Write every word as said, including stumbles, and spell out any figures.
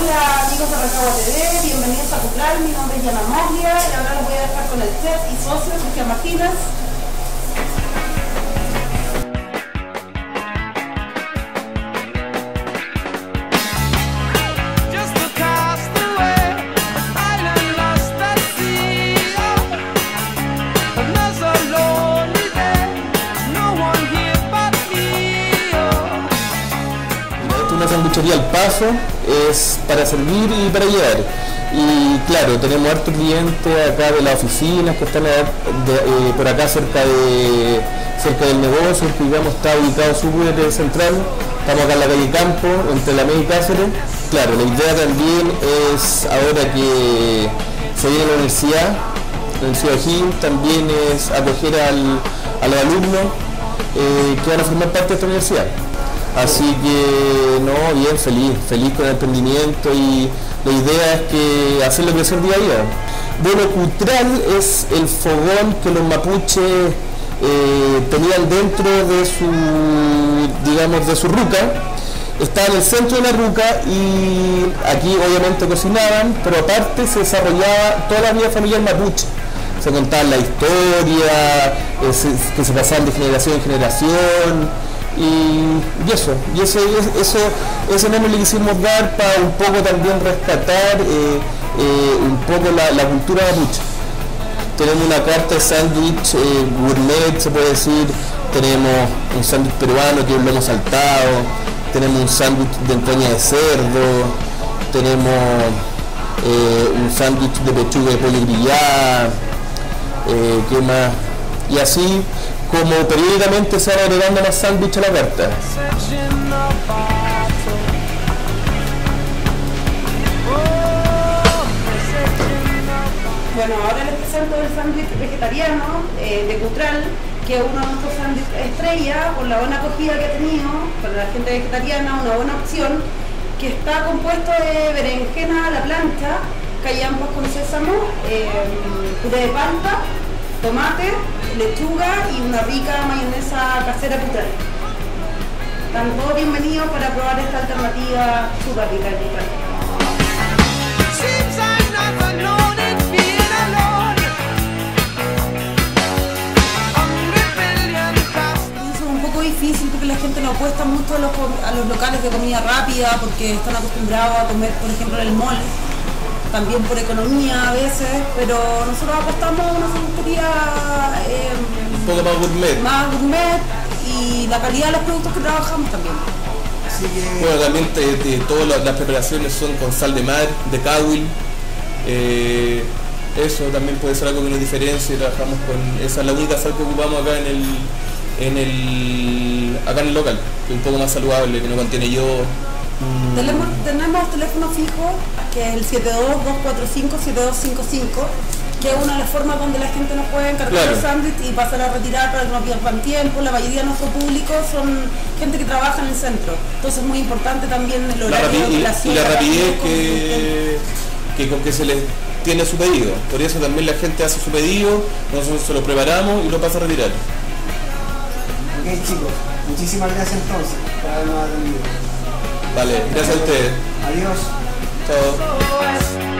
Hola amigos de Rancagua T V, bienvenidos a Cupral, mi nombre es Yana Moglia y ahora los voy a dejar con el chef y socio Cristian Martínez. Una sanduchería al paso, es para servir y para llevar, y claro, tenemos hartos clientes acá de las oficinas que están de, eh, por acá cerca de cerca del negocio, que digamos está ubicado súper central. Estamos acá en la calle Campo, entre la Media y Cáceres. Claro, la idea también es, ahora que se viene la universidad, la Universidad de O'Higgins, también es acoger al, a los alumnos eh, que van a formar parte de esta universidad. Así que, no, bien, feliz, feliz con el emprendimiento, y la idea es que hacerlo crecer día a día. Bueno, Cupral es el fogón que los mapuches eh, tenían dentro de su, digamos, de su ruca. Estaba en el centro de la ruca y aquí obviamente cocinaban, pero aparte se desarrollaba toda la vida familiar mapuche. Se contaban la historia, eh, se, que se pasaban de generación en generación. Y, y eso, y eso, eso, ese nombre le quisimos dar para un poco también rescatar eh, eh, un poco la, la cultura mapuche. Tenemos una carta de sándwich eh, gourmet, se puede decir. Tenemos un sándwich peruano que es un lomo saltado, tenemos un sándwich de entraña de cerdo, tenemos eh, un sándwich de pechuga de pollo grillada, eh, ¿qué más? Y así como periódicamente se van agregando más sándwiches a la carta. Bueno, ahora les presento el sándwich vegetariano eh, de Cupral, que es uno de nuestros sándwiches estrella, por la buena acogida que ha tenido para la gente vegetariana, una buena opción, que está compuesto de berenjena a la plancha, callampas con sésamo, eh, puré de palta, tomate, lechuga y una rica mayonesa casera Cupral. Están todos bienvenidos para probar esta alternativa súper rica de Cupral. Es un poco difícil porque la gente no apuesta mucho a los, a los locales de comida rápida porque están acostumbrados a comer, por ejemplo, en el mall. También por economía a veces, pero nosotros apostamos a una sanduchería eh, un poco más gourmet. más gourmet y la calidad de los productos que trabajamos también. Así que... Bueno, también te, te, todas las, las preparaciones son con sal de mar, de cahuil. Eh, eso también puede ser algo que nos diferencia. Trabajamos con esa, es la única sal que ocupamos acá en el, en el, acá en el local, que es un poco más saludable, que no contiene yodo. Tenemos, tenemos teléfono fijo, que es el siete dos, dos cuatro cinco, siete dos cinco cinco, que es una de las formas donde la gente nos puede encargar claro. el sándwich y pasar a retirar para que no pierdan tiempo. La mayoría de nuestro público son gente que trabaja en el centro, entonces es muy importante también el horario de la y, y la rapidez que, que con que se les tiene su pedido. Por eso también la gente hace su pedido, nosotros se lo preparamos y lo pasa a retirar. Ok, chicos, muchísimas gracias entonces por habernos atendido. Vale, gracias a ustedes. Adiós. Chao.